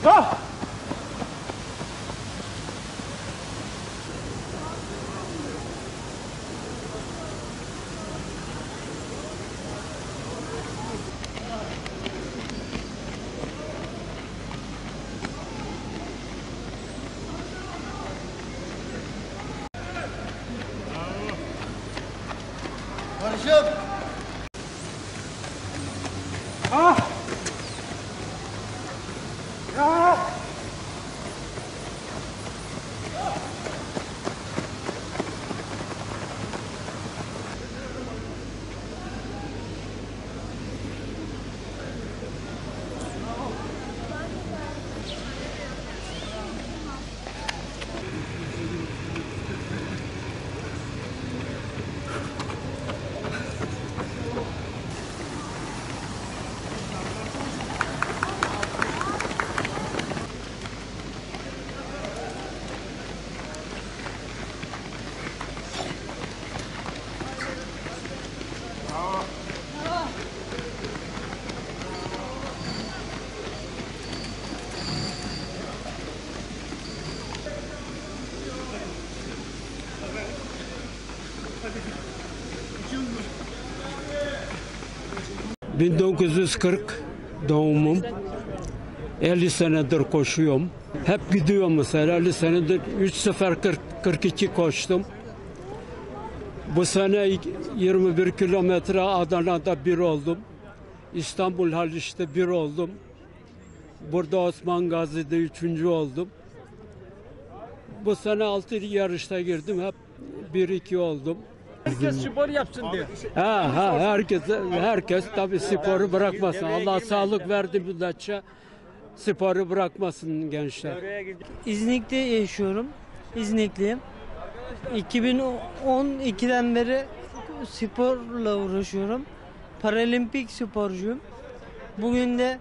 Ah! Barış'ım. Ah! Ya! 1940 doğumum. 50 senedir koşuyorum. Hep gidiyorum mesela. 50 senedir 3 sefer 42 koştum. Bu sene 21 kilometre Adana'da 1 oldum. İstanbul Haliç'te 1 oldum. Burada Osman Gazi'de 3. oldum. Bu sene 6 yarışta girdim. Hep 1-2 oldum. Herkes spor yapsın diye. Herkes tabii sporu bırakmasın. Allah sağlık verdi müddetçe sporu bırakmasın gençler. İznik'te yaşıyorum. İznikliyim. 2012'den beri sporla uğraşıyorum. Paralimpik sporcuyum. Bugün de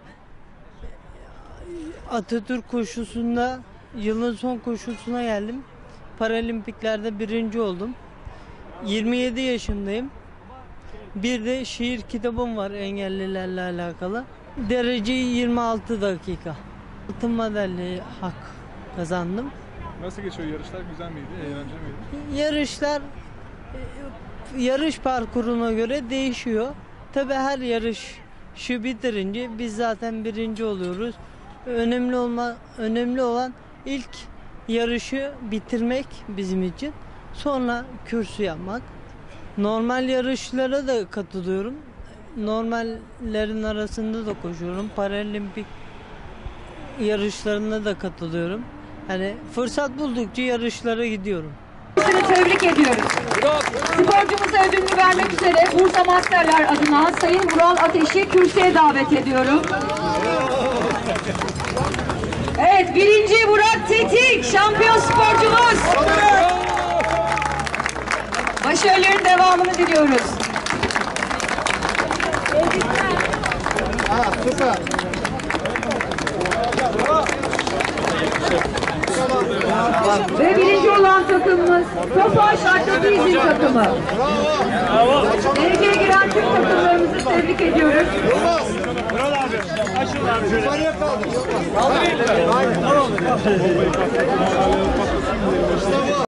Atatürk koşusunda yılın son koşusuna geldim. Paralimpiklerde 1. oldum. 27 yaşındayım. Bir de şiir kitabım var engellilerle alakalı. Derece 26 dakika. Altın madalya hak kazandım. Nasıl geçiyor yarışlar? Güzel miydi? Eğlenceli miydi? Yarışlar yarış parkuruna göre değişiyor. Tabii her yarışı bitirince biz zaten 1. oluyoruz. Önemli olan ilk yarışı bitirmek bizim için. Sonra kürsü yapmak. Normal yarışlara da katılıyorum. Normallerin arasında da koşuyorum. Paralimpik yarışlarına da katılıyorum. Hani fırsat buldukça yarışlara gidiyorum. Tebrik ediyoruz. Sporcumuza ödülünü vermek üzere Bursa Masterler adına Sayın Vural Ateş'i kürsüye davet ediyorum. Evet, 1. Burak Tetik, şampiyon sporcumuz. Başarıların devamını diliyoruz. Süper. Ve 1. olan takımımız Tofaş Atletizm takımı. Dereceye giren tüm takımlarımızı tebrik ediyoruz. Vural abi. Aşıl abi. Yukarıya kaldır.